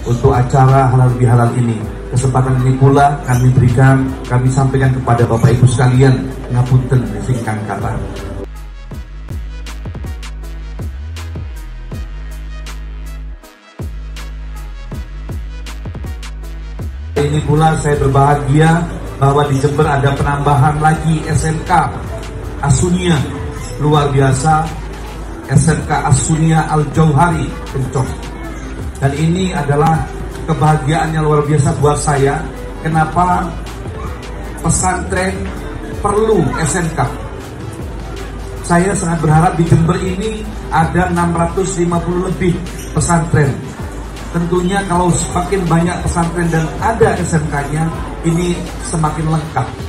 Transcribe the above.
untuk acara halal bihalal ini. Kesempatan ini pula kami sampaikan kepada Bapak Ibu sekalian, ngapunten singkang kata. Ini pula saya berbahagia bahwa di Jember ada penambahan lagi SMK As-Sunniyah luar biasa, SMK As-Sunniyah Al-Jauhari Kencok. Dan ini adalah kebahagiaan yang luar biasa buat saya. Kenapa pesantren perlu SMK? Saya sangat berharap di Jember ini ada 650 lebih pesantren. Tentunya kalau semakin banyak pesantren dan ada SMK-nya, ini semakin lengkap.